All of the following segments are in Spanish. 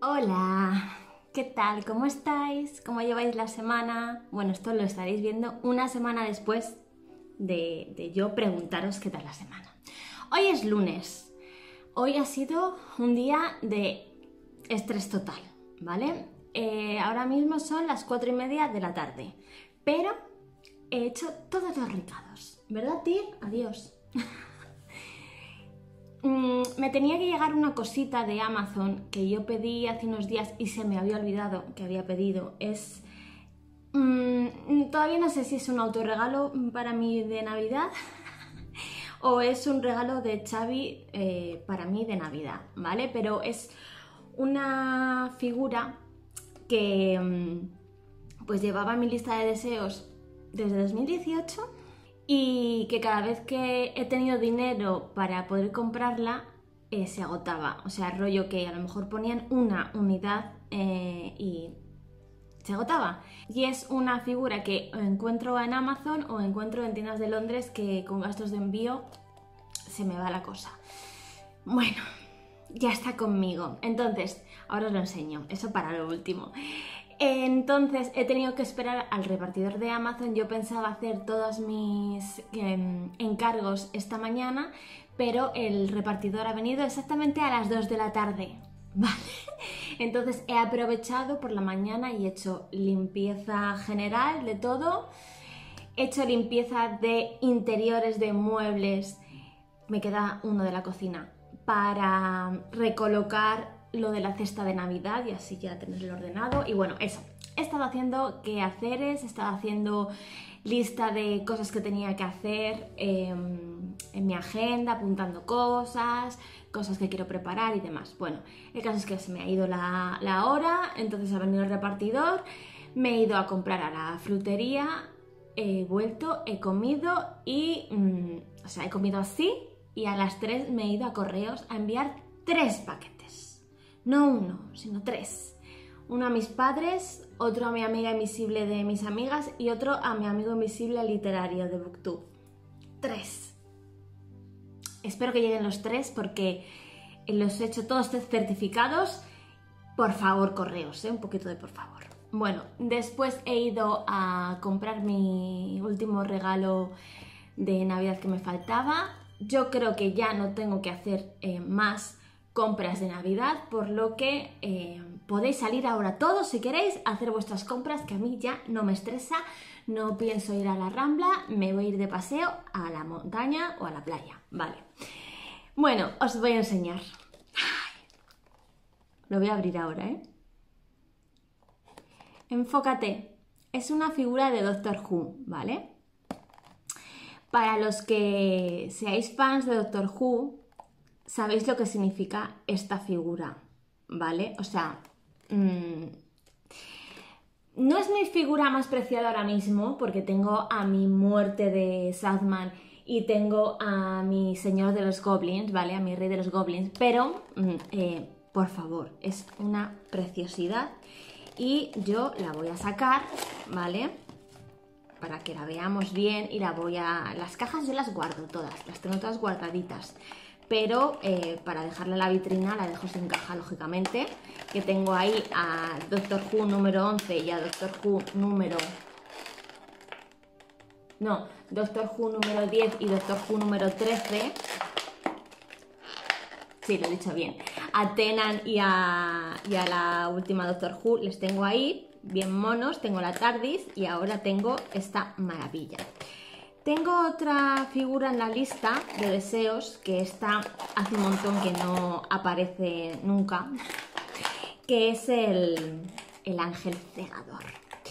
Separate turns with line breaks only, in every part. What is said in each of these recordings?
Hola, ¿qué tal? ¿Cómo estáis? ¿Cómo lleváis la semana? Bueno, esto lo estaréis viendo una semana después de yo preguntaros qué tal la semana. Hoy es lunes. Hoy ha sido un día de estrés total, ¿vale? Ahora mismo son las 4:30 de la tarde, pero he hecho todos los recados, ¿verdad, Tir? Adiós. Me tenía que llegar una cosita de Amazon que yo pedí hace unos días y se me había olvidado que había pedido. Todavía no sé si es un autorregalo para mí de Navidad o es un regalo de Xavi para mí de Navidad, ¿vale? Pero es una figura que pues llevaba en mi lista de deseos desde 2018 y que cada vez que he tenido dinero para poder comprarla se agotaba. O sea, rollo que a lo mejor ponían una unidad y se agotaba. Y es una figura que encuentro en Amazon o encuentro en tiendas de Londres que con gastos de envío se me va la cosa. Bueno, ya está conmigo. Entonces, ahora os lo enseño. Eso para lo último. Entonces he tenido que esperar al repartidor de Amazon. Yo pensaba hacer todos mis encargos esta mañana, pero el repartidor ha venido exactamente a las 2 de la tarde. ¿Vale? Entonces he aprovechado por la mañana y he hecho limpieza general de todo. He hecho limpieza de interiores, de muebles. Me queda uno de la cocina para recolocar lo de la cesta de Navidad y así ya tenerlo ordenado. Y bueno, eso. He estado haciendo quehaceres, he estado haciendo lista de cosas que tenía que hacer en mi agenda, apuntando cosas que quiero preparar y demás. Bueno, el caso es que se me ha ido la hora, entonces ha venido el repartidor, me he ido a comprar a la frutería, he vuelto, he comido y... o sea, he comido así y a las 3 me he ido a correos a enviar 3 paquetes. No uno, sino 3. Uno a mis padres, otro a mi amiga invisible de mis amigas y otro a mi amigo invisible literario de Booktube. 3. Espero que lleguen los 3 porque los he hecho todos certificados. Por favor, correos, un poquito de por favor. Bueno, después he ido a comprar mi último regalo de Navidad que me faltaba. Yo creo que ya no tengo que hacer más compras de Navidad, por lo que podéis salir ahora todos si queréis a hacer vuestras compras, que a mí ya no me estresa, no pienso ir a la Rambla, me voy a ir de paseo a la montaña o a la playa, vale. Bueno, os voy a enseñar. Lo voy a abrir ahora, ¿eh? Enfócate, es una figura de Doctor Who, ¿vale? Para los que seáis fans de Doctor Who, sabéis lo que significa esta figura, ¿vale? O sea, no es mi figura más preciada ahora mismo porque tengo a mi muerte de Southman y tengo a mi señor de los goblins, ¿vale? A mi rey de los goblins, pero por favor, es una preciosidad y yo la voy a sacar, ¿vale? Para que la veamos bien y la voy a... Las cajas yo las guardo todas, las tengo todas guardaditas, pero para dejarla en la vitrina la dejo sin caja, lógicamente, que tengo ahí a Doctor Who número 11 y a Doctor Who número... No, Doctor Who número 10 y Doctor Who número 13. Sí, lo he dicho bien. A Tennant y a la última Doctor Who les tengo ahí, bien monos. Tengo la TARDIS y ahora tengo esta maravilla. Tengo otra figura en la lista de deseos que esta hace un montón que no aparece nunca, que es el ángel cegador.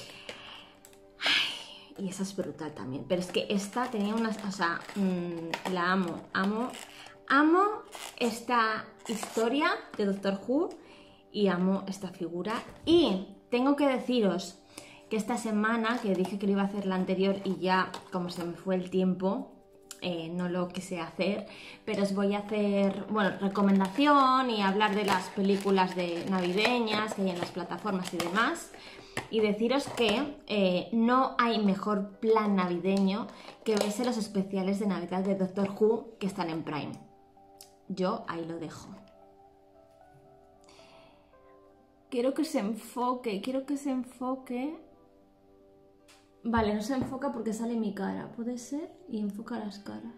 Y esa es brutal también, pero es que esta tenía unas... O sea, la amo esta historia de Doctor Who y amo esta figura. Y tengo que deciros que esta semana, que dije que lo iba a hacer la anterior y ya como se me fue el tiempo, no lo quise hacer, pero os voy a hacer, bueno, recomendación y hablar de las películas de navideñas que hay en las plataformas y demás. Y deciros que no hay mejor plan navideño que verse los especiales de Navidad de Doctor Who que están en Prime. Yo ahí lo dejo. Quiero que se enfoque, quiero que se enfoque. Vale, no se enfoca porque sale mi cara, ¿puede ser? Y enfoca las caras.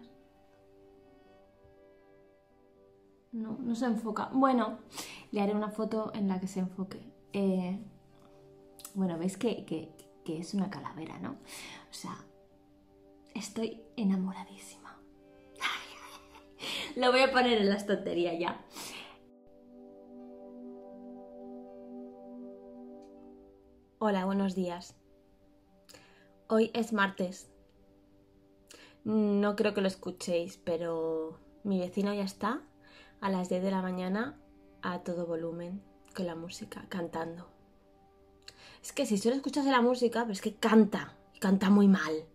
No, no se enfoca. Bueno, le haré una foto en la que se enfoque. Bueno, veis que es una calavera, ¿no? O sea, estoy enamoradísima. Lo voy a poner en la estantería ya. Hola, buenos días. Hoy es martes. No creo que lo escuchéis, pero mi vecino ya está a las 10 de la mañana a todo volumen con la música, cantando. Es que si solo escuchas la música, pero es que canta, y canta muy mal.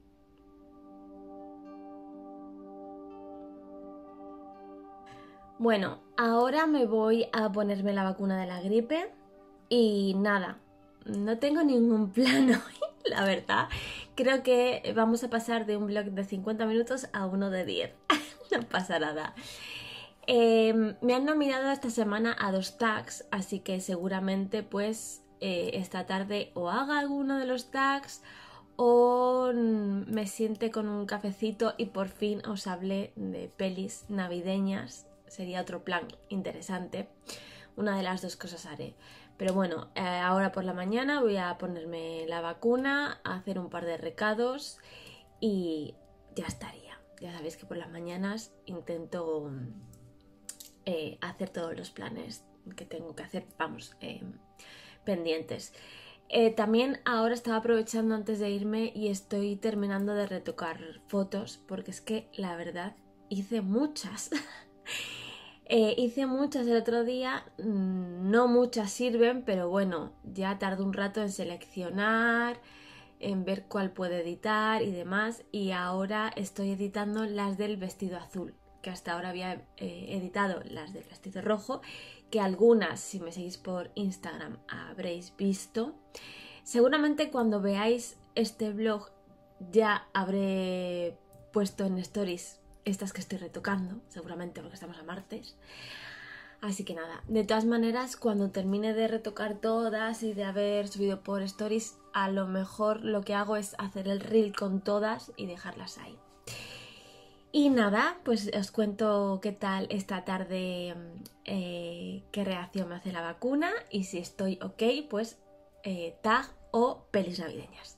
Bueno, ahora me voy a ponerme la vacuna de la gripe y nada, no tengo ningún plan hoy, la verdad. Creo que vamos a pasar de un vlog de 50 minutos a uno de 10. No pasa nada. Me han nominado esta semana a 2 tags, así que seguramente pues esta tarde o haga alguno de los tags o me siente con un cafecito y por fin os hablé de pelis navideñas. Sería otro plan interesante. Una de las dos cosas haré. Pero bueno, ahora por la mañana voy a ponerme la vacuna, a hacer un par de recados y ya estaría. Ya sabéis que por las mañanas intento hacer todos los planes que tengo que hacer, vamos, pendientes. También ahora estaba aprovechando antes de irme y estoy terminando de retocar fotos porque es que la verdad hice muchas. Hice muchas el otro día, no muchas sirven, pero bueno, ya tardé un rato en seleccionar, en ver cuál puedo editar y demás, y ahora estoy editando las del vestido azul, que hasta ahora había editado las del vestido rojo, que algunas, si me seguís por Instagram, habréis visto. Seguramente cuando veáis este vlog ya habré puesto en stories estas que estoy retocando, seguramente porque estamos a martes. Así que nada, de todas maneras, cuando termine de retocar todas y de haber subido por stories, a lo mejor lo que hago es hacer el reel con todas y dejarlas ahí. Y nada, pues os cuento qué tal esta tarde, qué reacción me hace la vacuna y si estoy ok, pues tag o pelis navideñas.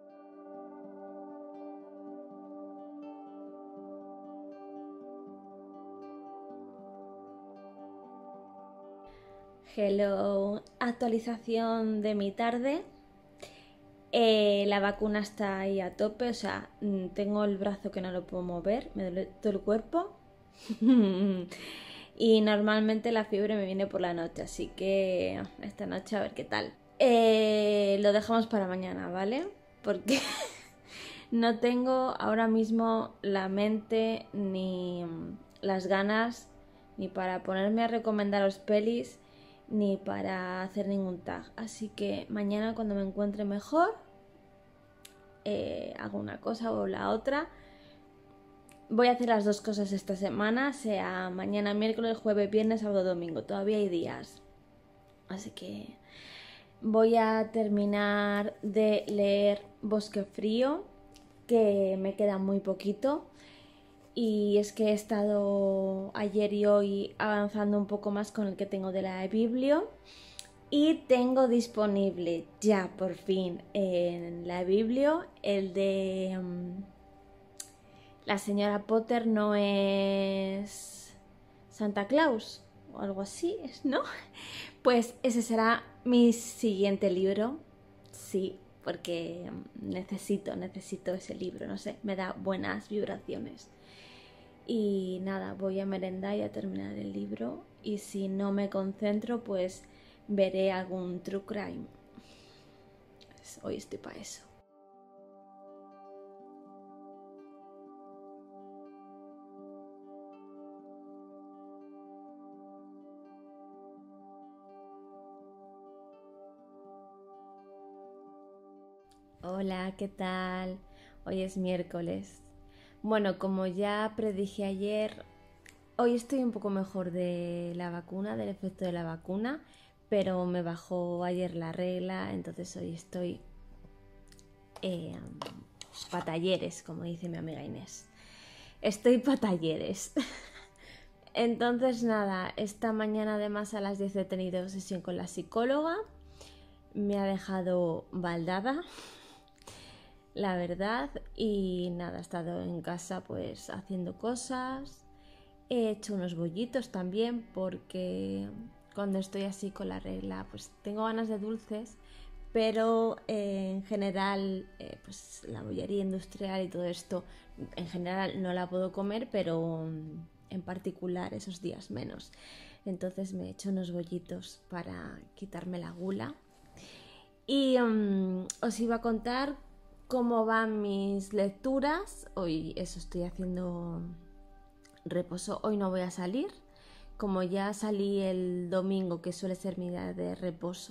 Hello, actualización de mi tarde. La vacuna está ahí a tope, o sea, tengo el brazo que no lo puedo mover, me duele todo el cuerpo. Y normalmente la fiebre me viene por la noche, así que esta noche a ver qué tal. Lo dejamos para mañana, ¿vale? Porque no tengo ahora mismo la mente ni las ganas ni para ponerme a recomendaros pelis ni para hacer ningún tag. Así que mañana cuando me encuentre mejor hago una cosa o la otra. Voy a hacer las dos cosas esta semana, sea mañana, miércoles, jueves, viernes, sábado, domingo. Todavía hay días. Así que voy a terminar de leer Bosque Frío, que me queda muy poquito. Y es que he estado ayer y hoy avanzando un poco más con el que tengo de la Biblia. Y tengo disponible ya por fin en la Biblia el de La señora Potter no es Santa Claus o algo así, ¿no? Pues ese será mi siguiente libro, sí, porque necesito ese libro, no sé, me da buenas vibraciones. Y nada, voy a merendar y a terminar el libro. Y si no me concentro, pues veré algún true crime. Pues hoy estoy para eso. Hola, ¿qué tal? Hoy es miércoles. Bueno, como ya predije ayer, hoy estoy un poco mejor de la vacuna, del efecto de la vacuna, pero me bajó ayer la regla, entonces hoy estoy pa' talleres, como dice mi amiga Inés. Estoy pa' talleres. Entonces nada, esta mañana además a las 10 he tenido sesión con la psicóloga. Me ha dejado baldada, la verdad, y nada, he estado en casa pues haciendo cosas. He hecho unos bollitos también porque cuando estoy así con la regla pues tengo ganas de dulces, pero en general pues la bollería industrial y todo esto en general no la puedo comer, pero en particular esos días menos. Entonces me he hecho unos bollitos para quitarme la gula. Y os iba a contar cómo van mis lecturas. Hoy eso estoy haciendo reposo. Hoy no voy a salir. Como ya salí el domingo, que suele ser mi día de reposo,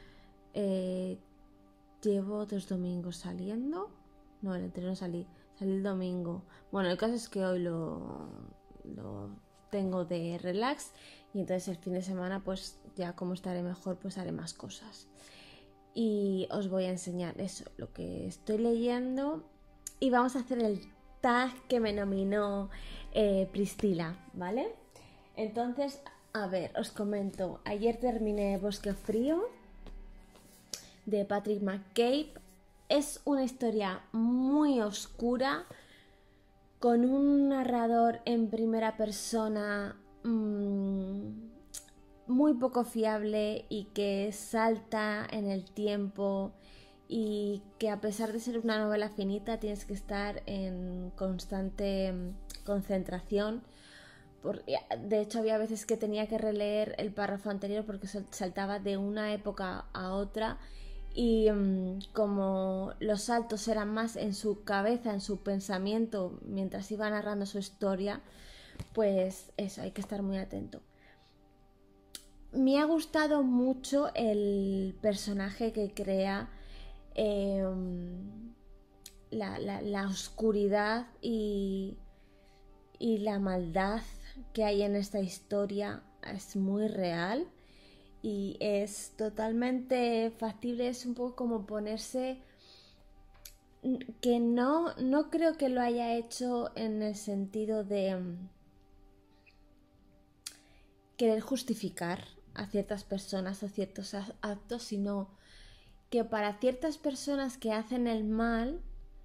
llevo 2 domingos saliendo. No, el anterior no salí el domingo. Bueno, el caso es que hoy lo tengo de relax, y entonces el fin de semana pues ya como estaré mejor pues haré más cosas. Y os voy a enseñar eso, lo que estoy leyendo, y vamos a hacer el tag que me nominó Priscila, ¿vale? Entonces, a ver, os comento. Ayer terminé Bosque Frío de Patrick McCabe. Es una historia muy oscura, con un narrador en primera persona muy poco fiable y que salta en el tiempo, y que a pesar de ser una novela finita tienes que estar en constante concentración. De hecho había veces que tenía que releer el párrafo anterior porque saltaba de una época a otra, y como los saltos eran más en su cabeza, en su pensamiento mientras iba narrando su historia, pues eso, hay que estar muy atento. Me ha gustado mucho el personaje que crea, la oscuridad y la maldad que hay en esta historia es muy real y es totalmente factible. Es un poco como ponerse, que no creo que lo haya hecho en el sentido de querer justificar a ciertas personas o ciertos actos, sino que para ciertas personas que hacen el mal,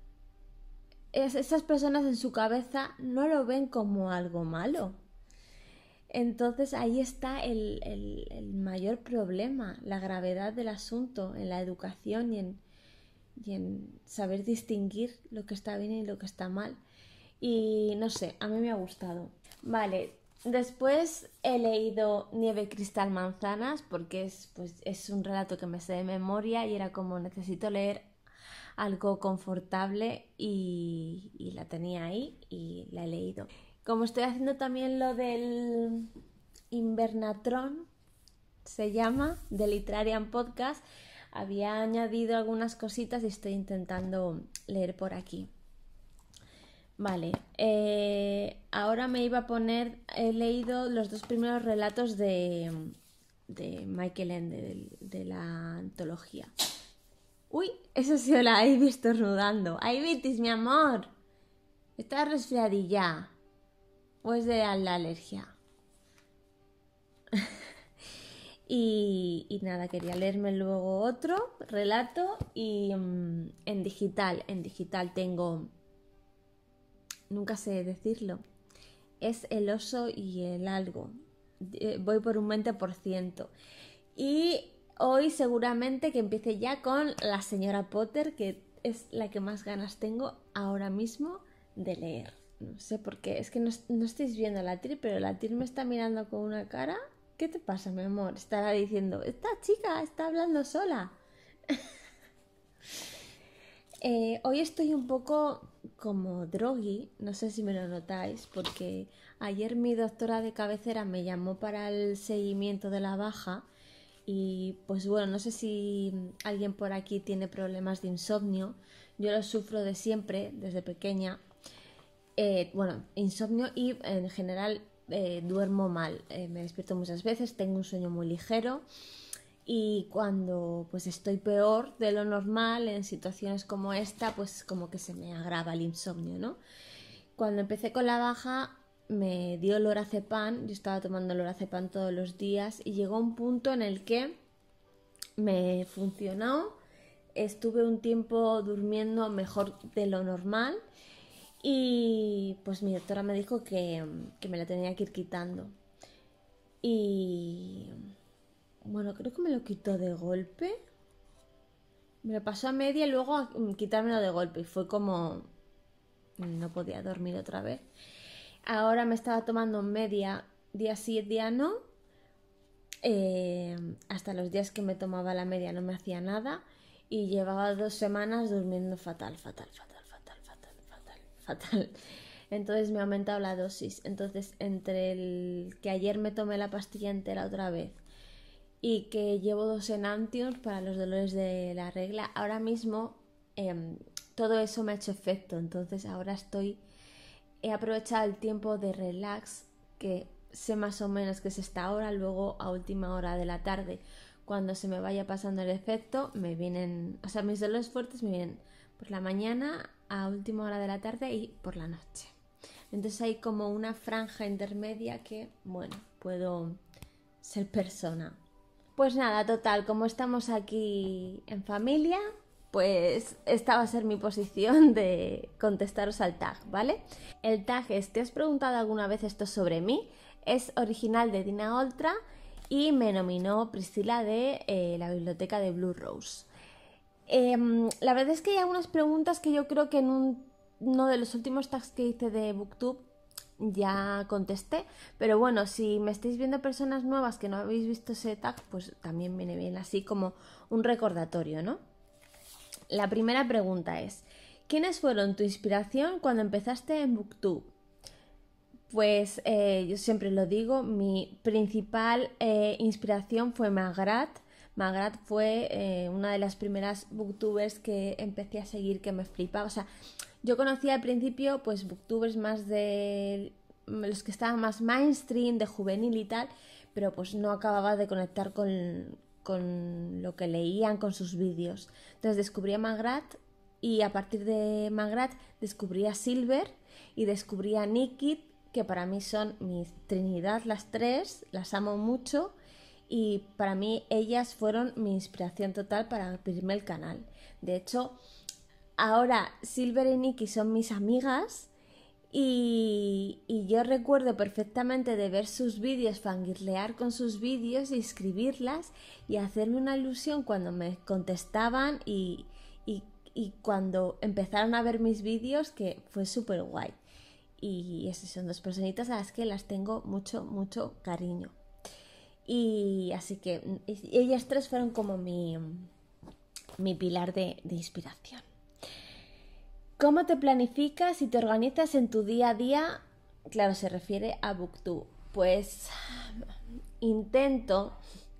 esas personas en su cabeza no lo ven como algo malo. Entonces ahí está el mayor problema, la gravedad del asunto en la educación y en saber distinguir lo que está bien y lo que está mal. Y no sé, a mí me ha gustado. Vale, después he leído Nieve, Cristal, Manzanas, porque es un relato que me sé de memoria y era como necesito leer algo confortable, y la tenía ahí y la he leído. Como estoy haciendo también lo del Invernatron, se llama, de Literarian Podcast, había añadido algunas cositas y estoy intentando leer por aquí. Vale, ahora me iba a poner, he leído los 2 primeros relatos de Michael Ende, de la antología. Uy, eso sí, la he visto estornudando. ¡Ay, Vitis, mi amor! ¿Estás resfriadilla? ¿O es de la alergia? y nada, quería leerme luego otro relato, y en digital tengo, nunca sé decirlo, es El oso y el algo. Voy por un 20%. Y hoy seguramente que empiece ya con La señora Potter, que es la que más ganas tengo ahora mismo de leer. No sé por qué, es que no estáis viendo a la Tir, pero la Tir me está mirando con una cara. ¿Qué te pasa, mi amor? Estará diciendo, esta chica está hablando sola. Hoy estoy un poco como drogui, no sé si me lo notáis, porque ayer mi doctora de cabecera me llamó para el seguimiento de la baja. Y pues bueno, no sé si alguien por aquí tiene problemas de insomnio. Yo lo sufro de siempre, desde pequeña. Bueno, insomnio, y en general duermo mal. Me despierto muchas veces, tengo un sueño muy ligero. y cuando pues estoy peor de lo normal, en situaciones como esta, pues como que se me agrava el insomnio, ¿no? Cuando empecé con la baja me dio lorazepam, yo estaba tomando lorazepam todos los días y llegó un punto en el que me funcionó, estuve un tiempo durmiendo mejor de lo normal y pues mi doctora me dijo que me la tenía que ir quitando. Y bueno, creo que me lo quitó de golpe. Me lo pasó a media y luego a quitármelo de golpe. Y fue como... no podía dormir otra vez. Ahora me estaba tomando media, día sí, día no. Hasta los días que me tomaba la media no me hacía nada. Y llevaba 2 semanas durmiendo fatal. Entonces me ha aumentado la dosis. Entonces entre el que ayer me tomé la pastilla entera otra vez y que llevo 2 Enantiums para los dolores de la regla, ahora mismo todo eso me ha hecho efecto. Entonces ahora he aprovechado el tiempo de relax, que sé más o menos que es esta hora, luego a última hora de la tarde, cuando se me vaya pasando el efecto, me vienen, o sea, mis dolores fuertes me vienen por la mañana, a última hora de la tarde y por la noche. Entonces hay como una franja intermedia que, bueno, puedo ser persona. Pues nada, total, como estamos aquí en familia, pues esta va a ser mi posición de contestaros al tag, ¿vale? El tag es: ¿te has preguntado alguna vez esto sobre mí? Es original de Dina Oltra y me nominó Priscila de la biblioteca de Blue Rose. La verdad es que hay algunas preguntas que yo creo que en uno de los últimos tags que hice de Booktube ya contesté, pero bueno, si me estáis viendo personas nuevas que no habéis visto ese tag, pues también viene bien así como un recordatorio, ¿no? La primera pregunta es: ¿quiénes fueron tu inspiración cuando empezaste en Booktube? Pues yo siempre lo digo, mi principal inspiración fue Magrat. Magrat fue una de las primeras booktubers que empecé a seguir, que me flipaba. O sea, yo conocía al principio pues booktubers más de los que estaban más mainstream, de juvenil y tal, pero pues no acababa de conectar con lo que leían, con sus vídeos. Entonces descubrí a Magrat y a partir de Magrat descubrí a Silver y descubrí a Nikki, que para mí son mi trinidad, las tres, las amo mucho y para mí ellas fueron mi inspiración total para abrirme el canal. De hecho, ahora Silver y Nikki son mis amigas y yo recuerdo perfectamente de ver sus vídeos, fangirlear con sus vídeos y escribirlas y hacerme una ilusión cuando me contestaban y cuando empezaron a ver mis vídeos, que fue súper guay. Y esas son 2 personitas a las que las tengo mucho cariño. Y así que ellas 3 fueron como mi pilar de inspiración. ¿Cómo te planificas y te organizas en tu día a día? Claro, se refiere a Booktube. Pues intento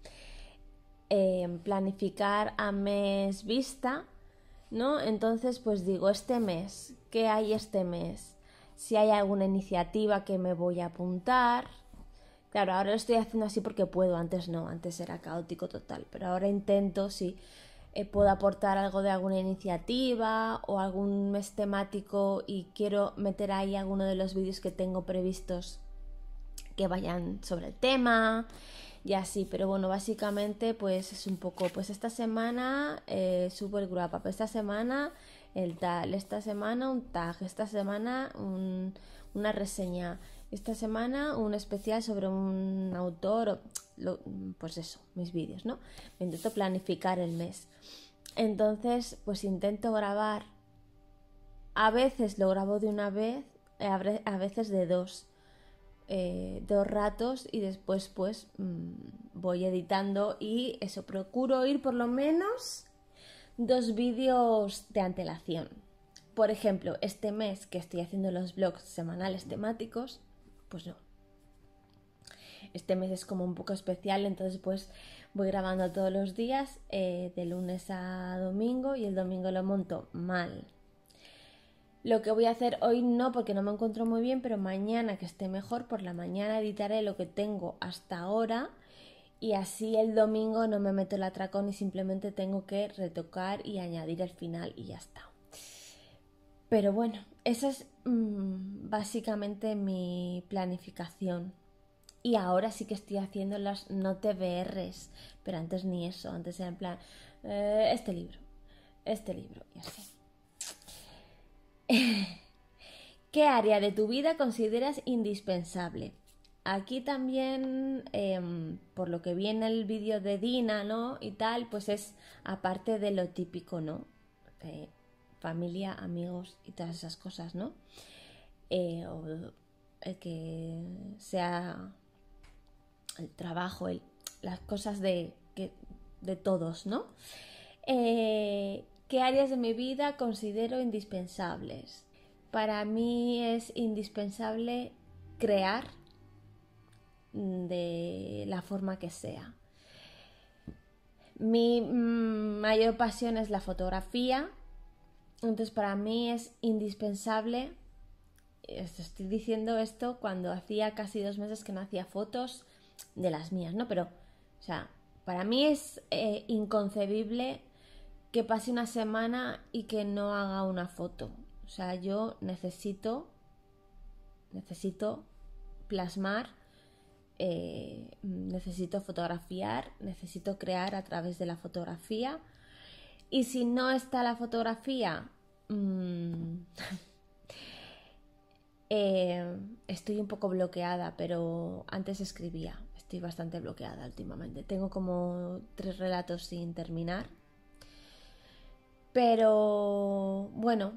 planificar a mes vista, ¿no? Entonces pues digo, este mes, ¿qué hay este mes? Si hay alguna iniciativa que me voy a apuntar. Claro, ahora lo estoy haciendo así porque puedo, antes no, antes era caótico total, pero ahora intento, si puedo aportar algo de alguna iniciativa o algún mes temático y quiero meter ahí alguno de los vídeos que tengo previstos que vayan sobre el tema y así, pero bueno, básicamente pues es un poco, pues esta semana subo el wrap up, esta semana el tal, esta semana un tag, esta semana una reseña, esta semana un especial sobre un autor, pues eso, mis vídeos, ¿no? Me intento planificar el mes. Entonces, pues intento grabar. A veces lo grabo de una vez, a veces de 2 ratos y después pues voy editando y eso, procuro ir por lo menos 2 vídeos de antelación. Por ejemplo, este mes que estoy haciendo los vlogs semanales temáticos, pues no. Este mes es como un poco especial, entonces pues voy grabando todos los días, de lunes a domingo, y el domingo lo monto mal. Lo que voy a hacer hoy no, porque no me encuentro muy bien, pero mañana que esté mejor, por la mañana editaré lo que tengo hasta ahora y así el domingo no me meto el atracón y simplemente tengo que retocar y añadir el final y ya está. Pero bueno, esa es básicamente mi planificación. Y ahora sí que estoy haciendo las no TBRs, pero antes ni eso, antes era en plan, este libro, y así. ¿Qué área de tu vida consideras indispensable? Aquí también, por lo que vi en el vídeo de Dina, ¿no? Y tal, pues es aparte de lo típico, ¿no? Familia, amigos y todas esas cosas, ¿no? O el que sea el trabajo, las cosas de todos, ¿no? ¿Qué áreas de mi vida considero indispensables? Para mí es indispensable crear de la forma que sea. Mi mayor pasión es la fotografía, entonces para mí es indispensable. Estoy diciendo esto cuando hacía casi 2 meses que no hacía fotos de las mías, ¿no? Pero, o sea, para mí es inconcebible que pase una semana y que no haga una foto. O sea, yo necesito plasmar, necesito fotografiar, necesito crear a través de la fotografía. Y si no está la fotografía, estoy un poco bloqueada, pero antes escribía. Estoy bastante bloqueada últimamente. Tengo como 3 relatos sin terminar. Pero bueno,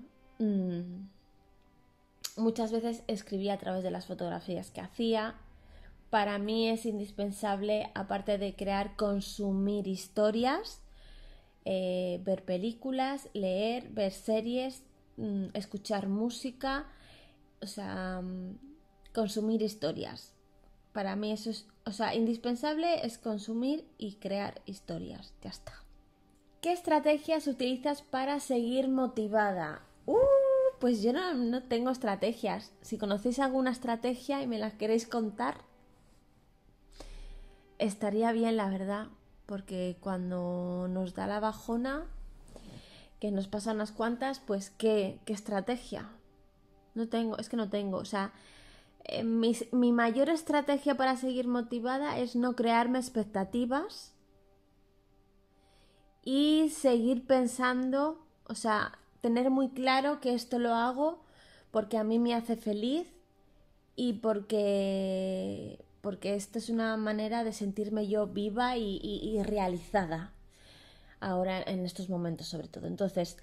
muchas veces escribía a través de las fotografías que hacía. Para mí es indispensable, aparte de crear, consumir historias, ver películas, leer, ver series, escuchar música, o sea, consumir historias. Para mí eso es, o sea, indispensable es consumir y crear historias. Ya está. ¿Qué estrategias utilizas para seguir motivada? Pues yo no tengo estrategias. Si conocéis alguna estrategia y me la queréis contar, estaría bien, la verdad. Porque cuando nos da la bajona, que nos pasan unas cuantas, pues ¿qué estrategia? No tengo. O sea, mi mayor estrategia para seguir motivada es no crearme expectativas y seguir pensando, o sea, tener muy claro que esto lo hago porque a mí me hace feliz y porque esto es una manera de sentirme yo viva y realizada ahora en estos momentos sobre todo. Entonces,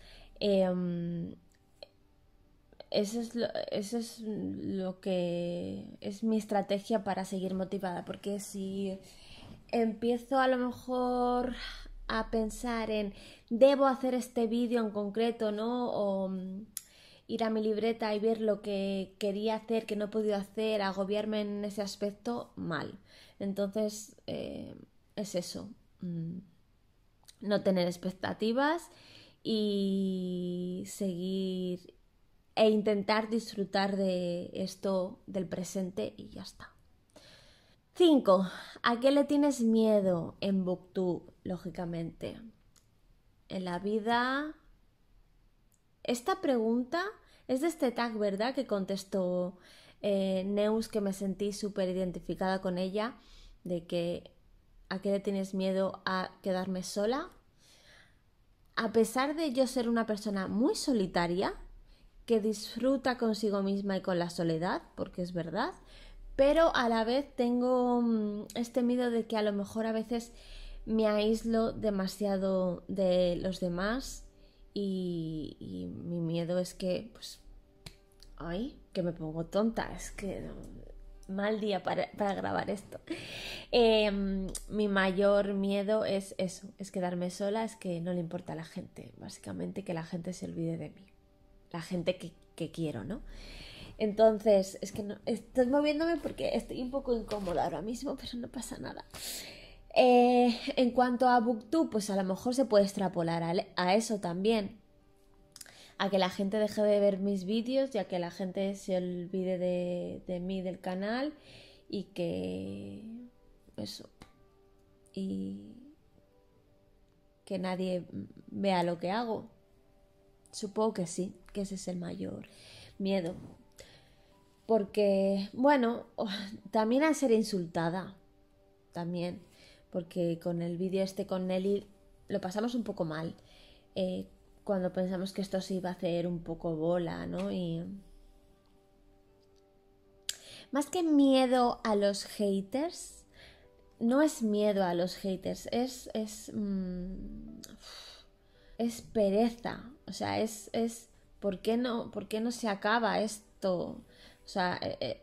eso es lo que es mi estrategia para seguir motivada, porque si empiezo a lo mejor a pensar en debo hacer este vídeo en concreto, ¿no? O ir a mi libreta y ver lo que quería hacer, que no he podido hacer, agobiarme en ese aspecto, mal. Entonces, es eso. No tener expectativas y seguir e intentar disfrutar de esto del presente y ya está. 5. ¿A qué le tienes miedo en Booktube? Lógicamente. En la vida... Esta pregunta es de este tag, ¿verdad? Que contestó Neus, que me sentí súper identificada con ella, de que ¿a qué le tienes miedo a quedarme sola? A pesar de yo ser una persona muy solitaria, que disfruta consigo misma y con la soledad, porque es verdad, pero a la vez tengo este miedo de que a lo mejor a veces me aíslo demasiado de los demás y mi miedo es que, pues, ay, que me pongo tonta, es que mal día para grabar esto. Mi mayor miedo es eso, es quedarme sola, es que no le importa a la gente, básicamente que la gente se olvide de mí, la gente que quiero, ¿no? Entonces, es que no, estoy moviéndome porque estoy un poco incómoda ahora mismo, pero no pasa nada. En cuanto a Booktube, pues a lo mejor se puede extrapolar a eso también. A que la gente deje de ver mis vídeos y a que la gente se olvide de mí, del canal, y que eso,
y que nadie vea lo que hago. Supongo que sí, que ese es el mayor miedo. Porque, bueno, también a ser insultada. También. Porque con el vídeo este con Nelly lo pasamos un poco mal. Cuando pensamos que esto se iba a hacer un poco bola, ¿no? Y más que miedo a los haters, no es miedo a los haters, es pereza. O sea, ¿por qué no se acaba esto? O sea,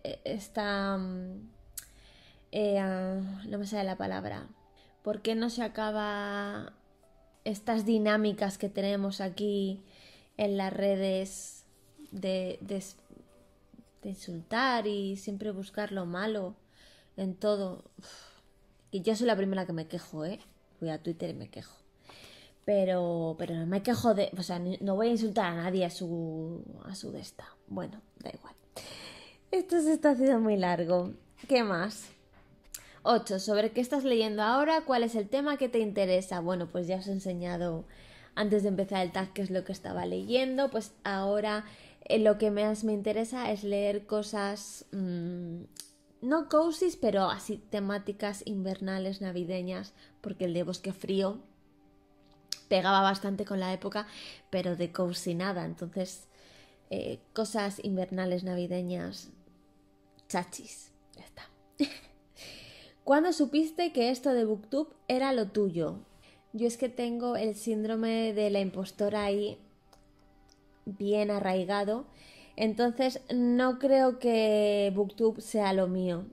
no me sale la palabra. ¿Por qué no se acaba estas dinámicas que tenemos aquí en las redes de insultar y siempre buscar lo malo en todo? Y yo soy la primera que me quejo, voy a Twitter y me quejo. Pero no me quejo de... O sea, no voy a insultar a nadie a su de esta. Bueno, da igual. Esto se está haciendo muy largo. ¿Qué más? 8. ¿Sobre qué estás leyendo ahora? ¿Cuál es el tema que te interesa? Bueno, pues ya os he enseñado antes de empezar el tag qué es lo que estaba leyendo. Pues ahora lo que más me interesa es leer cosas... no cozies, pero así temáticas invernales, navideñas, porque el de Bosque Frío pegaba bastante con la época, pero de cozy nada. Entonces, cosas invernales, navideñas, chachis, ya está. ¿Cuándo supiste que esto de BookTube era lo tuyo? Yo es que tengo el síndrome de la impostora ahí bien arraigado, entonces no creo que BookTube sea lo mío.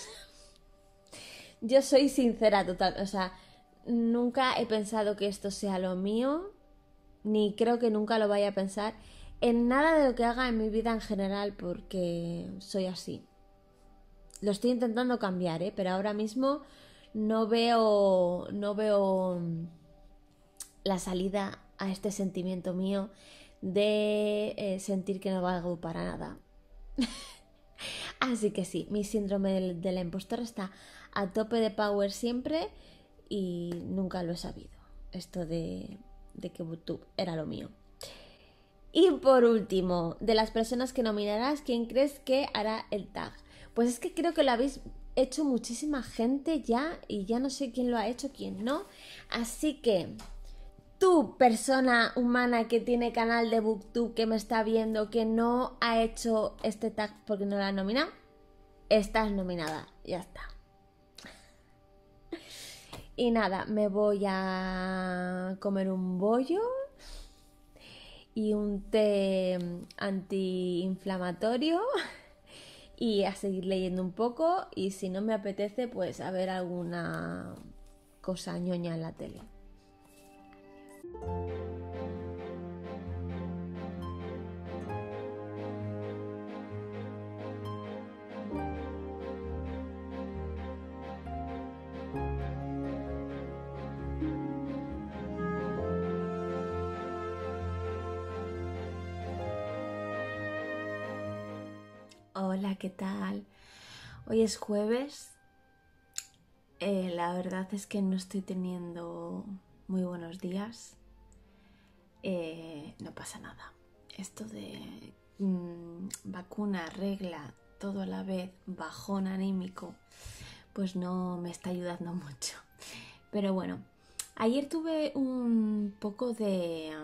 Yo soy sincera total, o sea, nunca he pensado que esto sea lo mío, ni creo que nunca lo vaya a pensar en nada de lo que haga en mi vida en general, porque soy así. Lo estoy intentando cambiar, pero ahora mismo no veo la salida a este sentimiento mío de sentir que no valgo para nada. Así que sí, mi síndrome de la impostora está a tope de power siempre y nunca lo he sabido. Esto de que BookTube era lo mío. Y por último, de las personas que nominarás, ¿quién crees que hará el tag? Pues es que creo que lo habéis hecho muchísima gente ya y ya no sé quién lo ha hecho, quién no. Así que tú, persona humana que tiene canal de BookTube, que me está viendo, que no ha hecho este tag porque no la ha nominado, estás nominada, ya está. Y nada, me voy a comer un bollo y un té antiinflamatorio y a seguir leyendo un poco, y si no me apetece, pues a ver alguna cosa ñoña en la tele. Hola, ¿qué tal? Hoy es jueves. La verdad es que no estoy teniendo muy buenos días. No pasa nada. Esto de vacuna, regla, todo a la vez, bajón anímico, pues no me está ayudando mucho. Pero bueno, ayer tuve un poco de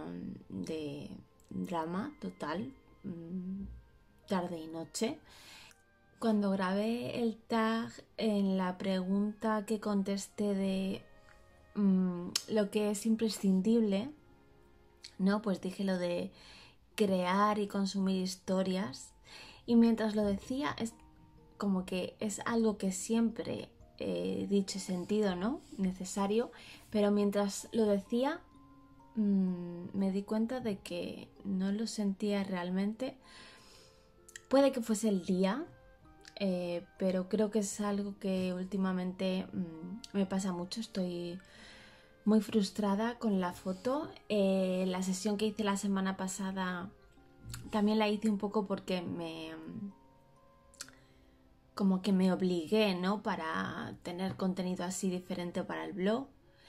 drama total, tarde y noche. Cuando grabé el tag, en la pregunta que contesté de lo que es imprescindible, ¿no? Pues dije lo de crear y consumir historias, y mientras lo decía es como que es algo que siempre he dicho y sentido, ¿no? Necesario, pero mientras lo decía me di cuenta de que no lo sentía realmente. Puede que fuese el día, pero creo que es algo que últimamente me pasa mucho. Estoy muy frustrada con la foto. La sesión que hice la semana pasada también la hice un poco porque
como que me obligué, ¿no? Para tener contenido así diferente para el blog.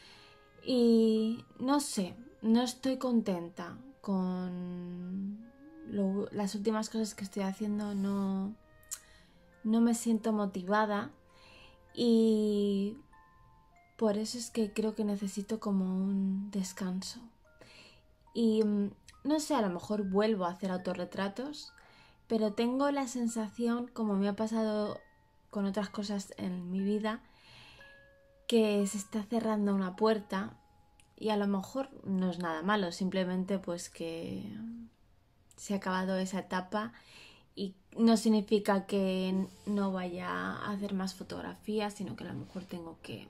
Y no sé, no estoy contenta con las últimas cosas que estoy haciendo, no me siento motivada y por eso es que creo que necesito como un descanso. Y no sé, a lo mejor vuelvo a hacer autorretratos, pero tengo la sensación, como me ha pasado con otras cosas en mi vida, que se está cerrando una puerta y a lo mejor no es nada malo, simplemente pues que se ha acabado esa etapa y no significa que no vaya a hacer más fotografías, sino que a lo mejor tengo que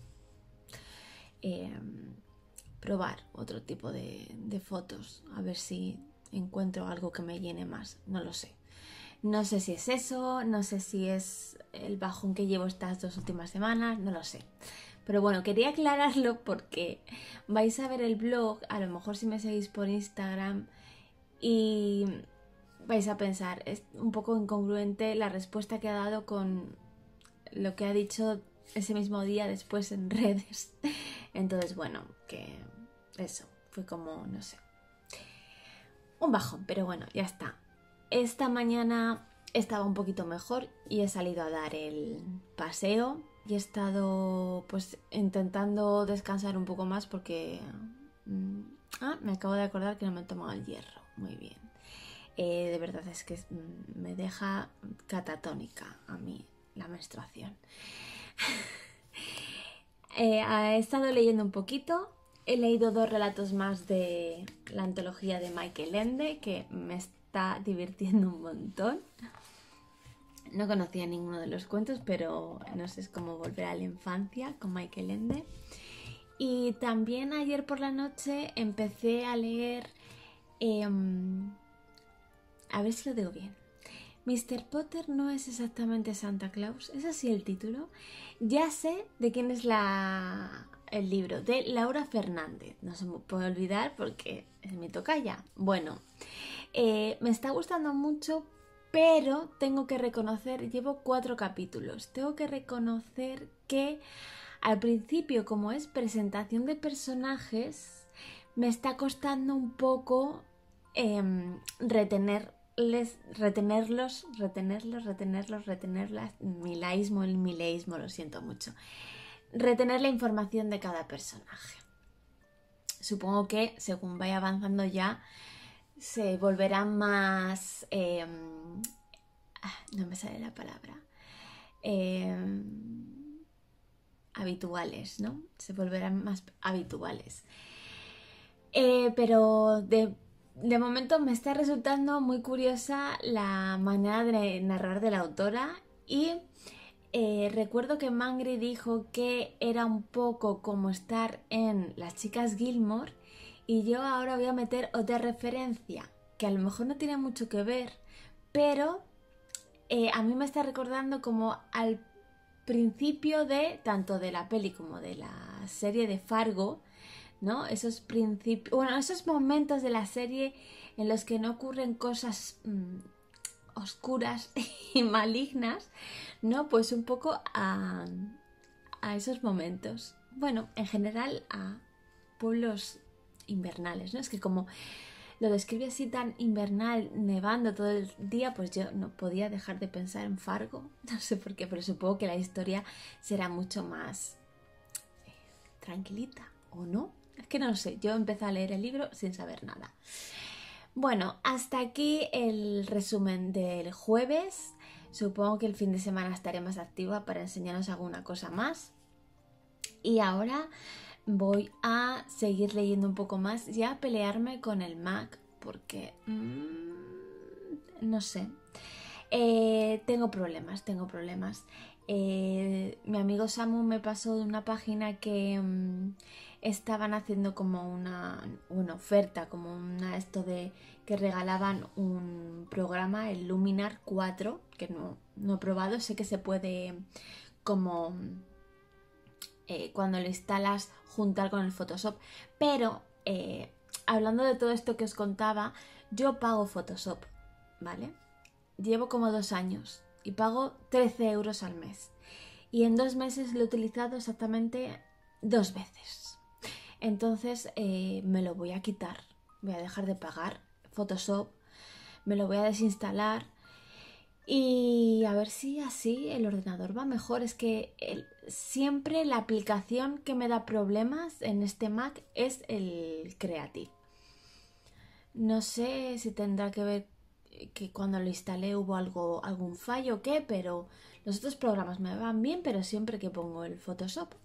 probar otro tipo de fotos, a ver si encuentro algo que me llene más, no lo sé. No sé si es eso, no sé si es el bajón que llevo estas 2 últimas semanas, no lo sé. Pero bueno, quería aclararlo porque vais a ver el blog, a lo mejor si me seguís por Instagram, y vais a pensar, es un poco incongruente la respuesta que ha dado con lo que ha dicho ese mismo día después en redes. Entonces, bueno, que eso, fue como, no sé, un bajón, pero bueno, ya está. Esta mañana estaba un poquito mejor y he salido a dar el paseo y he estado pues intentando descansar un poco más porque me acabo de acordar que no me he tomado el hierro. Muy bien. De verdad es que me deja catatónica a mí la menstruación. He estado leyendo un poquito. He leído 2 relatos más de la antología de Michael Ende, que me está divirtiendo un montón. No conocía ninguno de los cuentos, pero no sé, es como volver a la infancia con Michael Ende. Y también ayer por la noche empecé a leer, a ver si lo digo bien, Mr. Potter no es exactamente Santa Claus, ¿es así el título? Ya sé de quién es el libro, de Laura Fernández. No se me puede olvidar porque es mi tocaya. Bueno, me está gustando mucho, pero tengo que reconocer, llevo 4 capítulos, tengo que reconocer que al principio, como es presentación de personajes, me está costando un poco retenerlos, mileísmo, lo siento mucho. Retener la información de cada personaje. Supongo que según vaya avanzando ya se volverán más... no me sale la palabra. Habituales, ¿no? Se volverán más habituales. Pero de momento me está resultando muy curiosa la manera de narrar de la autora y recuerdo que Mangry dijo que era un poco como estar en Las chicas Gilmore y yo ahora voy a meter otra referencia que a lo mejor no tiene mucho que ver, pero a mí me está recordando como al principio de tanto de la peli como de la serie de Fargo, ¿no? Esos principios, bueno, esos momentos de la serie en los que no ocurren cosas oscuras y malignas, ¿no? Pues un poco a esos momentos. Bueno, en general a pueblos invernales, ¿no? Es que como lo describe así tan invernal, nevando todo el día, pues yo no podía dejar de pensar en Fargo. No sé por qué, pero supongo que la historia será mucho más tranquilita, ¿o no? Es que no lo sé, yo empecé a leer el libro sin saber nada. Bueno, hasta aquí el resumen del jueves. Supongo que el fin de semana estaré más activa para enseñaros alguna cosa más. Y ahora voy a seguir leyendo un poco más y a pelearme con el Mac porque no sé, tengo problemas. Mi amigo Samu me pasó de una página que estaban haciendo como una oferta, como esto de que regalaban un programa, el Luminar 4, que no he probado. Sé que se puede como cuando lo instalas juntar con el Photoshop, pero hablando de todo esto que os contaba, yo pago Photoshop, ¿vale? Llevo como 2 años y pago 13 euros al mes. Y en 2 meses lo he utilizado exactamente 2 veces. Entonces me lo voy a quitar, voy a dejar de pagar Photoshop, me lo voy a desinstalar y a ver si así el ordenador va mejor. Es que siempre la aplicación que me da problemas en este Mac es el Creative. No sé si tendrá que ver que cuando lo instalé hubo algún fallo o qué, pero los otros programas me van bien, pero siempre que pongo el Photoshop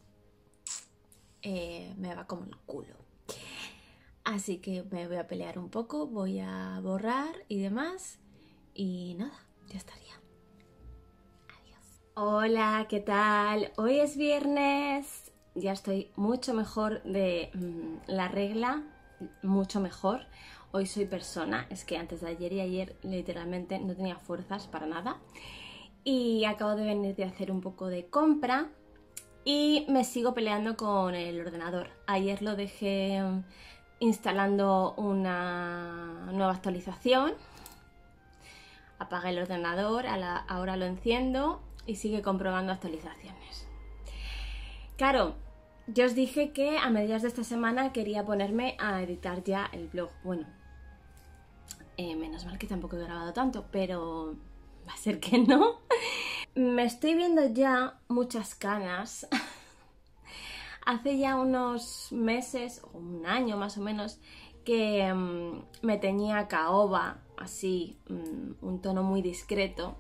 me va como el culo. Así que me voy a pelear un poco, voy a borrar y demás y nada, ya estaría. Adiós. Hola, ¿qué tal? Hoy es viernes, ya estoy mucho mejor de la regla, mucho mejor. Hoy soy persona, es que antes de ayer y ayer literalmente no tenía fuerzas para nada. Y acabo de venir de hacer un poco de compra y me sigo peleando con el ordenador. Ayer lo dejé instalando una nueva actualización. Apagué el ordenador, ahora lo enciendo y sigue comprobando actualizaciones. Claro, yo os dije que a mediados de esta semana quería ponerme a editar ya el blog. Bueno, menos mal que tampoco he grabado tanto, pero va a ser que no. Me estoy viendo ya muchas canas. Hace ya unos meses, o un año más o menos, que me teñía caoba, así, un tono muy discreto.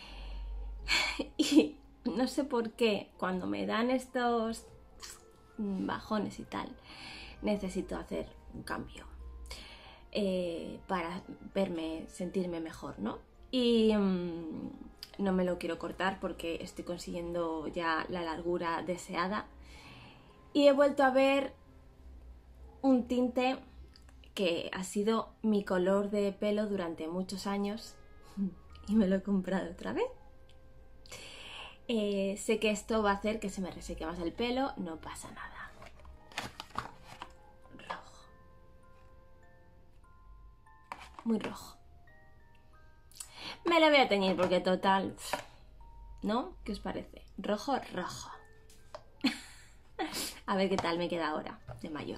Y no sé por qué, cuando me dan estos bajones y tal, necesito hacer un cambio para sentirme mejor, ¿no? Y no me lo quiero cortar porque estoy consiguiendo ya la largura deseada. Y he vuelto a ver un tinte que ha sido mi color de pelo durante muchos años y me lo he comprado otra vez. Sé que esto va a hacer que se me reseque más el pelo, no pasa nada. Rojo. Muy rojo. Me lo voy a teñir porque total, ¿no? ¿Qué os parece? Rojo, rojo. A ver qué tal me queda ahora, de mayor.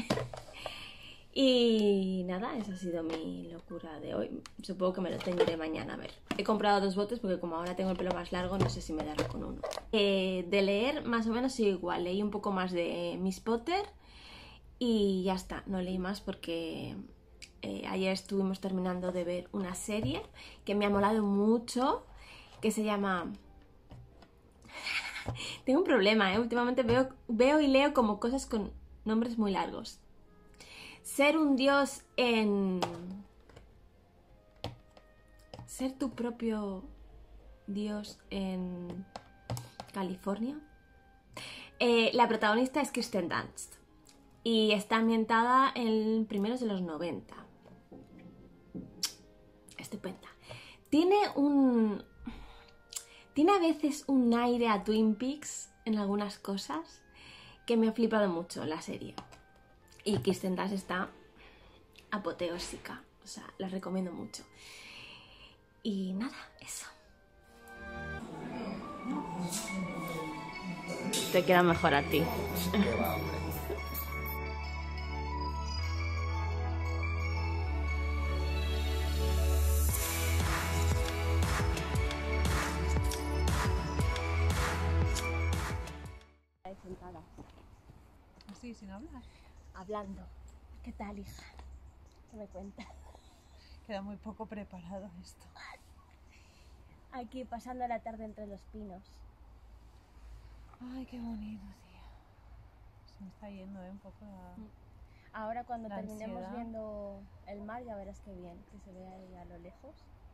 Y nada, esa ha sido mi locura de hoy. Supongo que me lo teñiré mañana, a ver. He comprado 2 botes porque como ahora tengo el pelo más largo, no sé si me daré con uno. De leer, más o menos sigo igual. Leí un poco más de Miss Potter y ya está. No leí más porque ayer estuvimos terminando de ver una serie que me ha molado mucho, que se llama... Tengo un problema, últimamente veo y leo como cosas con nombres muy largos. Ser un dios en... Ser tu propio dios en California. La protagonista es Kirsten Dunst y está ambientada en primeros de los 90. Estupenda. Tiene a veces un aire a Twin Peaks en algunas cosas que me ha flipado mucho la serie. Y Kirsten Dunst está apoteósica, o sea, la recomiendo mucho. Y nada, eso. Te queda mejor a ti. Sentada.
¿Así, sin hablar?
Hablando. ¿Qué tal, hija? ¿Qué me cuentas?
Queda muy poco preparado esto.
Aquí pasando la tarde entre los pinos.
Ay, qué bonito, tía. Se me está yendo un poco
Ahora cuando
la
terminemos
ansiedad.
viendo el mar ya verás qué bien, que se ve ahí a lo lejos.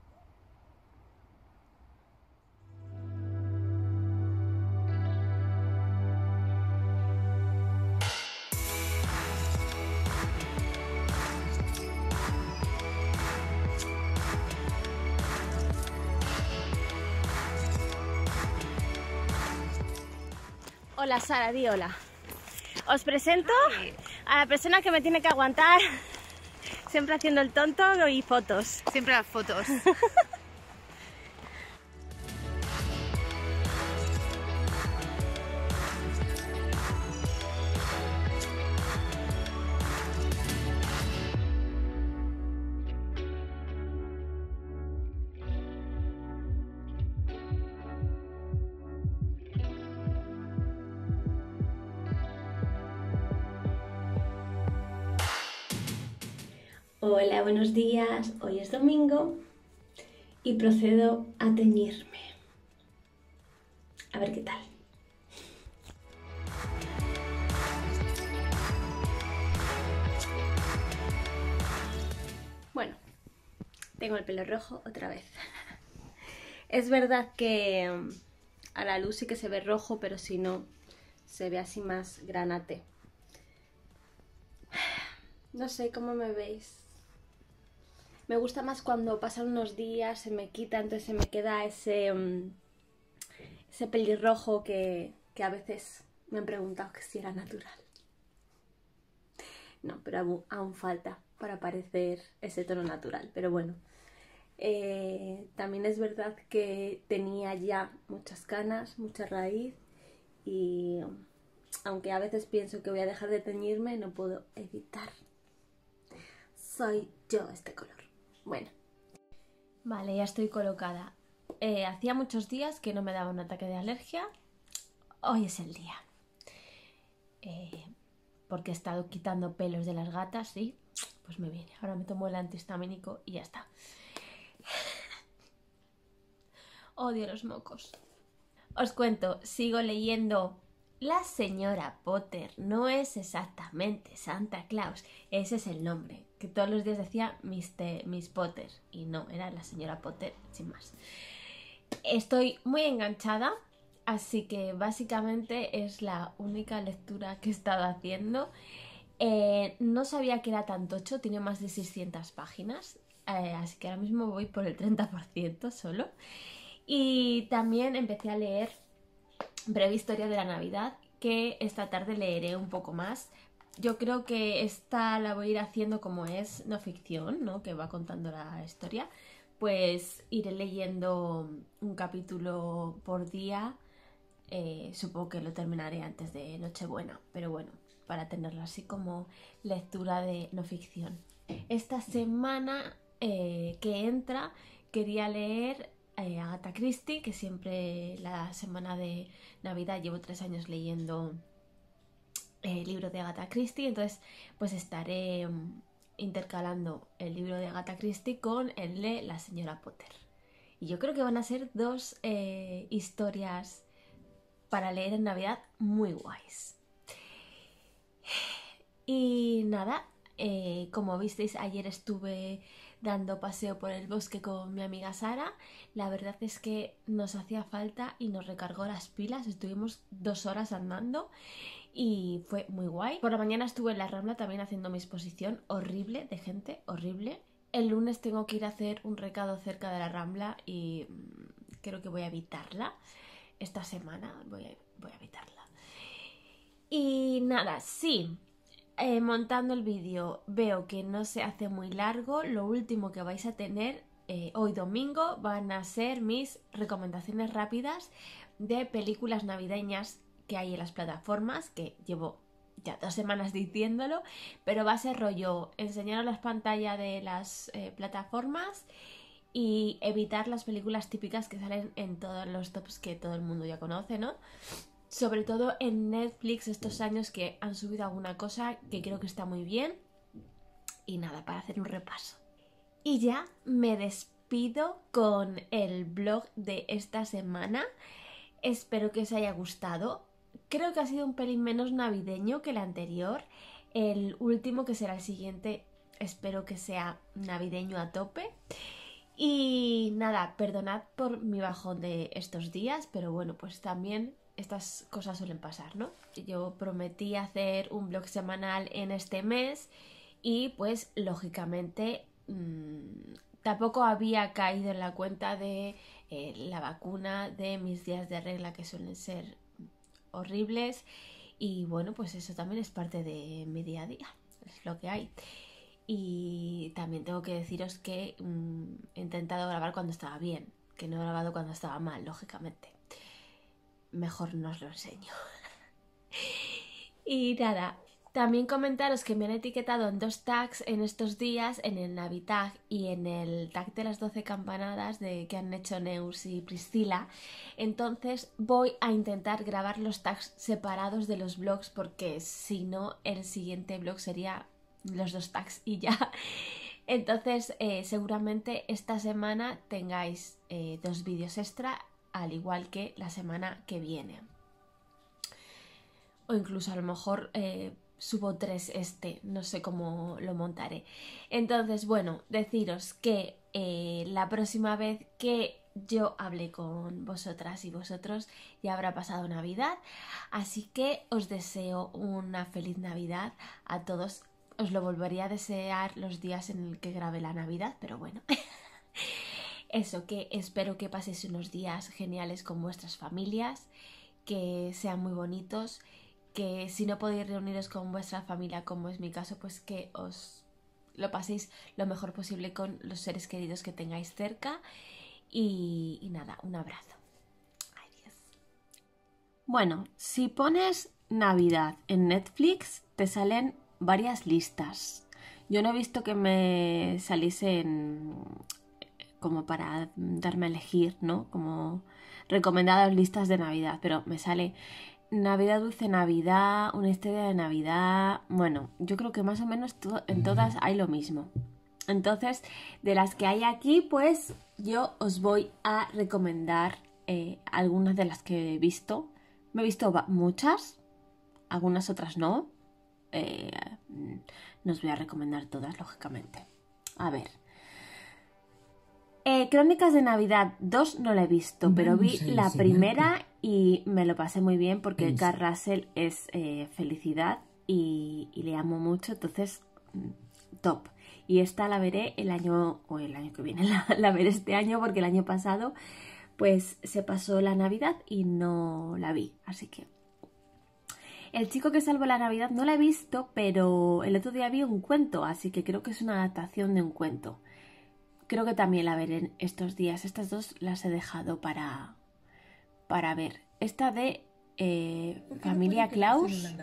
Hola Sara, di hola. Os presento a la persona que me tiene que aguantar siempre haciendo el tonto y fotos.
Siempre las fotos.
Hola, buenos días. Hoy es domingo y procedo a teñirme. A ver qué tal. Bueno, tengo el pelo rojo otra vez. Es verdad que a la luz sí que se ve rojo, pero si no, se ve así más granate. No sé cómo me veis. Me gusta más cuando pasan unos días, se me quita, entonces se me queda ese pelirrojo que a veces me han preguntado que si era natural. No, pero aún falta para parecer ese tono natural, pero bueno. También es verdad que tenía ya muchas canas, mucha raíz y aunque a veces pienso que voy a dejar de teñirme, no puedo evitar. Soy yo este color. Bueno. Vale, ya estoy colocada. Hacía muchos días que no me daba un ataque de alergia. Hoy es el día. Porque he estado quitando pelos de las gatas y pues me viene. Ahora me tomo el antihistamínico y ya está. Odio los mocos. Os cuento, sigo leyendo La señora Potter. No es exactamente Santa Claus, ese es el nombre. Que todos los días decía Miss Potter y no, era la señora Potter sin más. Estoy muy enganchada, así que básicamente es la única lectura que he estado haciendo. No sabía que era tan tocho, tiene más de 600 páginas, así que ahora mismo voy por el 30% solo. Y también empecé a leer Breve Historia de la Navidad, que esta tarde leeré un poco más. Yo creo que esta la voy a ir haciendo como es no ficción, ¿no? Que va contando la historia. Pues iré leyendo un capítulo por día. Supongo que lo terminaré antes de Nochebuena, pero bueno, para tenerlo así como lectura de no ficción. Esta semana que entra quería leer Agatha Christie, que siempre la semana de Navidad llevo 3 años leyendo el libro de Agatha Christie, entonces pues estaré intercalando el libro de Agatha Christie con el de la señora Potter. Y yo creo que van a ser 2 historias para leer en Navidad muy guays. Y nada, como visteis, ayer estuve dando paseo por el bosque con mi amiga Sara. La verdad es que nos hacía falta y nos recargó las pilas. Estuvimos 2 horas andando y fue muy guay. Por la mañana estuve en la Rambla también haciendo mi exposición. Horrible, de gente, horrible. El lunes tengo que ir a hacer un recado cerca de la Rambla y creo que voy a evitarla. Esta semana voy a evitarla. Y nada, sí. Montando el vídeo veo que no se hace muy largo. Lo último que vais a tener hoy domingo van a ser mis recomendaciones rápidas de películas navideñas que hay en las plataformas, que llevo ya 2 semanas diciéndolo, pero va a ser rollo enseñaros las pantallas de las plataformas y evitar las películas típicas que salen en todos los tops que todo el mundo ya conoce, ¿no? Sobre todo en Netflix estos años que han subido alguna cosa que creo que está muy bien. Y nada, para hacer un repaso. Y ya me despido con el blog de esta semana. Espero que os haya gustado. Creo que ha sido un pelín menos navideño que el anterior. El último, que será el siguiente, espero que sea navideño a tope. Y nada, perdonad por mi bajón de estos días, pero bueno, pues también estas cosas suelen pasar, ¿no? Yo prometí hacer un blog semanal en este mes y pues lógicamente tampoco había caído en la cuenta de la vacuna, de mis días de regla que suelen ser horribles y bueno, pues eso también es parte de mi día a día, es lo que hay. Y también tengo que deciros que he intentado grabar cuando estaba bien, que no he grabado cuando estaba mal, lógicamente. Mejor no os lo enseño. Y nada, también comentaros que me han etiquetado en 2 tags en estos días, en el Navitag y en el tag de las 12 campanadas que han hecho Neus y Priscila. Entonces voy a intentar grabar los tags separados de los blogs, porque si no, el siguiente blog sería los 2 tags y ya.
Entonces, seguramente esta semana tengáis 2 vídeos extra, al igual que la semana que viene. O incluso a lo mejor subo 3 no sé cómo lo montaré. Entonces, bueno, deciros que la próxima vez que yo hablé con vosotras y vosotros ya habrá pasado Navidad, así que os deseo una feliz Navidad a todos. Os lo volvería a desear los días en el que grabé la Navidad, pero bueno. Eso, que espero que paséis unos días geniales con vuestras familias, que sean muy bonitos, que si no podéis reuniros con vuestra familia, como es mi caso, pues que os lo paséis lo mejor posible con los seres queridos que tengáis cerca. Y nada, un abrazo. Adiós.
Bueno, si pones Navidad en Netflix, te salen varias listas. Yo no he visto que me saliesen como para darme a elegir, ¿no? Como recomendadas listas de Navidad, pero me sale Navidad Dulce Navidad, una historia de Navidad. Bueno, yo creo que más o menos en todas hay lo mismo. Entonces, de las que hay aquí, pues yo os voy a recomendar algunas de las que he visto. Me he visto muchas, algunas otras no. No os voy a recomendar todas, lógicamente. A ver. Crónicas de Navidad 2 no la he visto, pero vi la primera y me lo pasé muy bien porque Kurt Russell es felicidad y le amo mucho, entonces top. Y esta la veré el año que viene, la veré este año porque el año pasado pues se pasó la Navidad y no la vi, así que... El chico que salvó la Navidad no la he visto, pero el otro día vi un cuento, así que creo que es una adaptación de un cuento. Creo que también la veré estos días. Estas dos las he dejado para ver. Esta de Familia Klaus.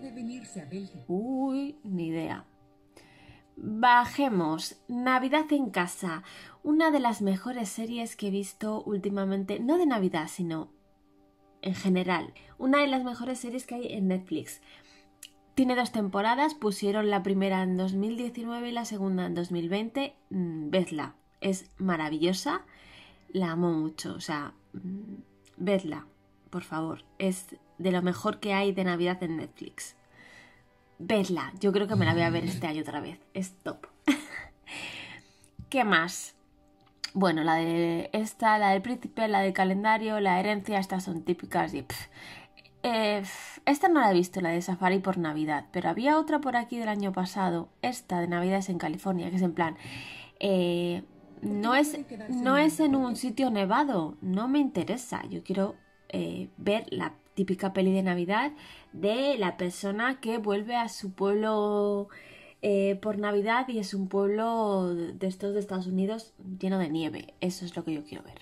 Uy, ni idea. Bajemos. Navidad en casa. Una de las mejores series que he visto últimamente. No de Navidad, sino en general. Una de las mejores series que hay en Netflix. Tiene 2 temporadas. Pusieron la primera en 2019 y la segunda en 2020. Vedla. Es maravillosa. La amo mucho. O sea, vedla, por favor. Es de lo mejor que hay de Navidad en Netflix. Vedla. Yo creo que me la voy a ver este año otra vez. Es top. ¿Qué más? Bueno, la de esta, la del príncipe, la del calendario, la herencia, estas son típicas y... esta no la he visto, la de Safari por Navidad, pero había otra por aquí del año pasado, esta de Navidades en California, que es en plan... no es en un sitio nevado, no me interesa. Yo quiero ver la típica peli de Navidad de la persona que vuelve a su pueblo por Navidad y es un pueblo de estos de Estados Unidos lleno de nieve. Eso es lo que yo quiero ver.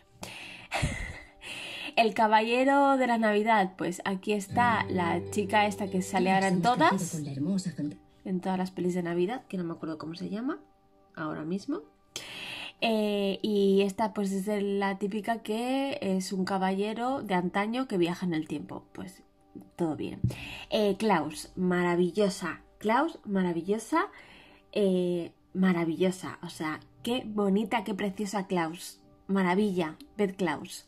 El caballero de la Navidad, pues aquí está la chica esta que sale ahora en todas las pelis de Navidad, que no me acuerdo cómo se llama ahora mismo. Y esta pues es la típica que es un caballero de antaño que viaja en el tiempo. Pues todo bien. Klaus, maravillosa. Klaus, maravillosa. Maravillosa. O sea, qué bonita, qué preciosa Klaus. Maravilla, ved Klaus.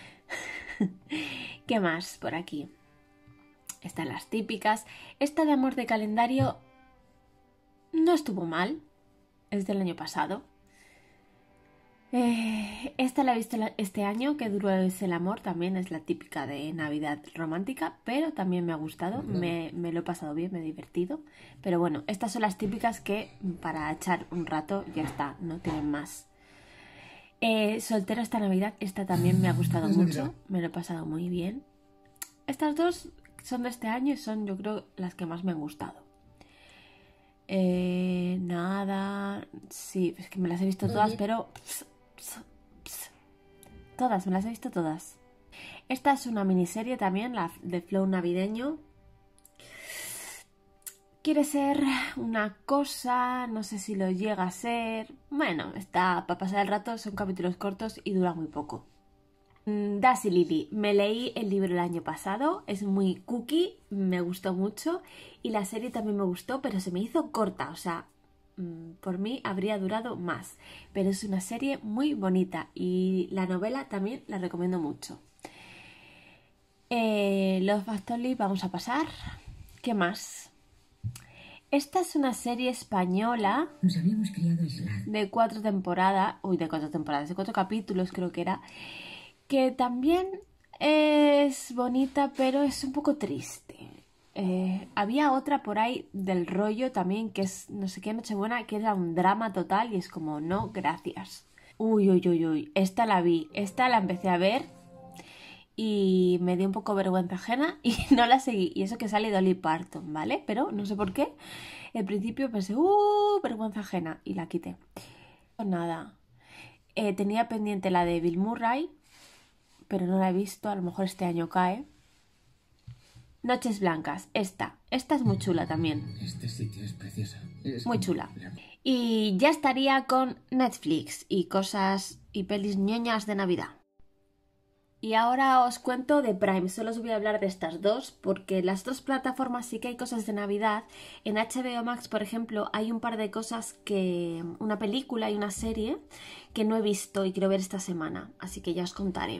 ¿Qué más por aquí? Están las típicas. Esta de Amor de Calendario no estuvo mal. Es del año pasado. Esta la he visto este año, que duro es el amor, también es la típica de Navidad romántica, pero también me ha gustado, me lo he pasado bien, me he divertido, pero bueno, estas son las típicas que para echar un rato ya está, no tienen más. Soltero esta Navidad, esta también me ha gustado mucho, me lo he pasado muy bien. Estas dos son de este año y son, yo creo, las que más me han gustado. Nada, sí, es que me las he visto todas, pero... Todas, me las he visto todas. Esta es una miniserie también, la de Flow navideño. Quiere ser una cosa, no sé si lo llega a ser. Bueno, está para pasar el rato, son capítulos cortos y dura muy poco. Daisy Lily, me leí el libro el año pasado, es muy cookie, me gustó mucho y la serie también me gustó, pero se me hizo corta, o sea,
por mí habría durado más, pero es una serie muy bonita y la novela también la recomiendo mucho. Love Actually vamos a pasar. ¿Qué más? Esta es una serie española.
Nos habíamos criado aislados.
De 4 temporadas, de 4 capítulos creo que era, que también es bonita, pero es un poco triste. Había otra por ahí del rollo también, que es no sé qué Nochebuena, que era un drama total y es como, no, gracias. Uy, esta la vi, esta la empecé a ver y me dio un poco vergüenza ajena y no la seguí. Y eso que sale Dolly Parton, ¿vale? Pero no sé por qué. Al principio pensé, vergüenza ajena, y la quité. Nada. Tenía pendiente la de Bill Murray, pero no la he visto. A lo mejor este año cae. Noches Blancas, esta es muy chula también.
Este sitio es precioso.
Muy chula. Y ya estaría con Netflix y cosas y pelis ñoñas de Navidad. Y ahora os cuento de Prime, solo os voy a hablar de estas dos porque las dos plataformas sí que hay cosas de Navidad. En HBO Max, por ejemplo, hay un par de cosas una película y una serie que no he visto y quiero ver esta semana, así que ya os contaré.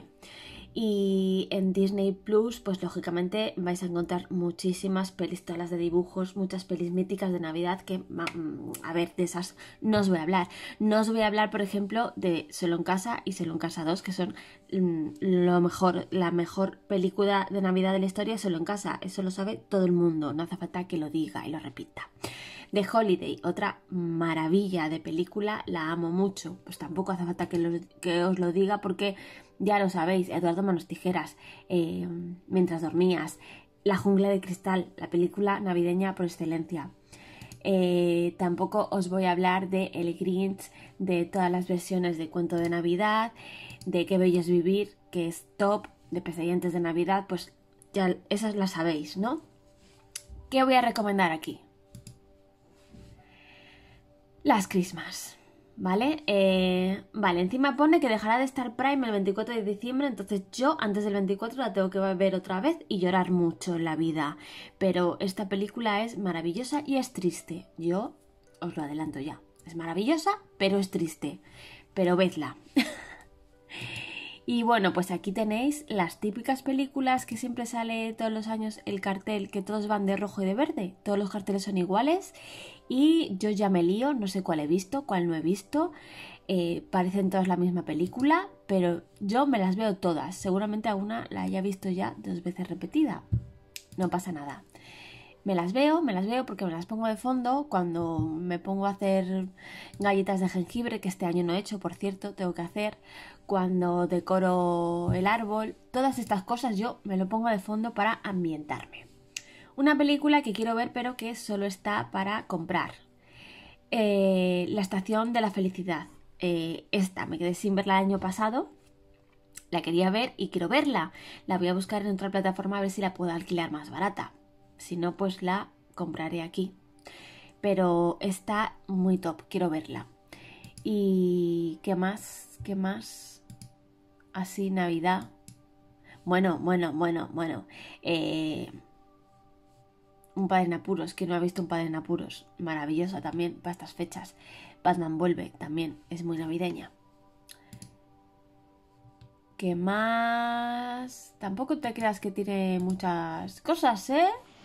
Y en Disney Plus, pues lógicamente vais a encontrar muchísimas pelis, todas las de dibujos, muchas pelis míticas de Navidad que, a ver, de esas no os voy a hablar. No os voy a hablar, por ejemplo, de Solo en Casa y Solo en Casa 2, que son la mejor película de Navidad de la historia, Solo en Casa. Eso lo sabe todo el mundo, no hace falta que lo diga y lo repita. The Holiday, otra maravilla de película, la amo mucho. Pues tampoco hace falta que os lo diga porque ya lo sabéis. Eduardo Manos Tijeras, Mientras dormías, La jungla de cristal, la película navideña por excelencia. Tampoco os voy a hablar de El Grinch, de todas las versiones de Cuento de Navidad, de Qué bello es vivir, que es top, de Pesadillas de Navidad, pues ya esas las sabéis, ¿no? ¿Qué voy a recomendar aquí? Las Christmas, ¿vale? Vale, encima pone que dejará de estar Prime el 24 de diciembre, entonces yo antes del 24 la tengo que ver otra vez y llorar mucho en la vida. Pero esta película es maravillosa y es triste. Yo os lo adelanto ya. Es maravillosa, pero es triste. Pero vedla. Y bueno, pues aquí tenéis las típicas películas que siempre sale todos los años el cartel, que todos van de rojo y de verde. Todos los carteles son iguales y yo ya me lío, no sé cuál he visto, cuál no he visto. Parecen todas la misma película, pero yo me las veo todas. Seguramente alguna la haya visto ya 2 veces repetida. No pasa nada. Me las veo porque me las pongo de fondo cuando me pongo a hacer galletas de jengibre, que este año no he hecho, por cierto, tengo que hacer, cuando decoro el árbol, todas estas cosas yo me lo pongo de fondo para ambientarme. Una película que quiero ver pero que solo está para comprar. La estación de la felicidad. Esta me quedé sin verla el año pasado. La quería ver y quiero verla. La voy a buscar en otra plataforma a ver si la puedo alquilar más barata. Si no, pues la compraré aquí. Pero está muy top, quiero verla. ¿Y qué más? ¿Qué más? Así, Navidad. Bueno. Un padre en apuros. ¿Quién no ha visto un padre en apuros? Maravillosa también para estas fechas. Batman vuelve también, es muy navideña. ¿Qué más? Tampoco te creas que tiene muchas cosas, ¿eh?